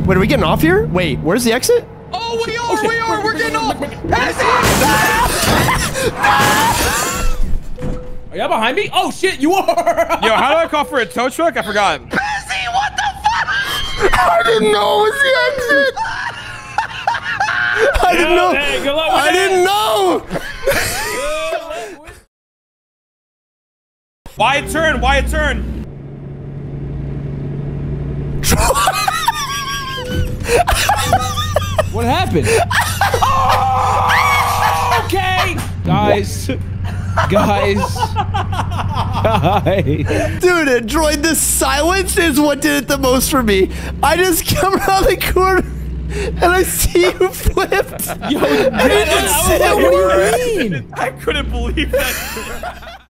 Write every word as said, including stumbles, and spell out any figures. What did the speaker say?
Wait, are we getting off here? Wait, where's the exit? Oh, we are, okay. we are, we're getting off. Are y'all behind me? Oh shit, you are. Yo, how do I call for a tow truck? I forgot. Pezzy, what the fuck? I didn't know it was the exit. I didn't know. Hey, good luck with I that. didn't know. Wide turn, wide turn. What happened? Oh, okay, guys, guys, guys. Dude, Android, the silence is what did it the most for me. I just come around the corner and I see you flipped. Yo, I didn't say a word. What do you mean? I couldn't believe that.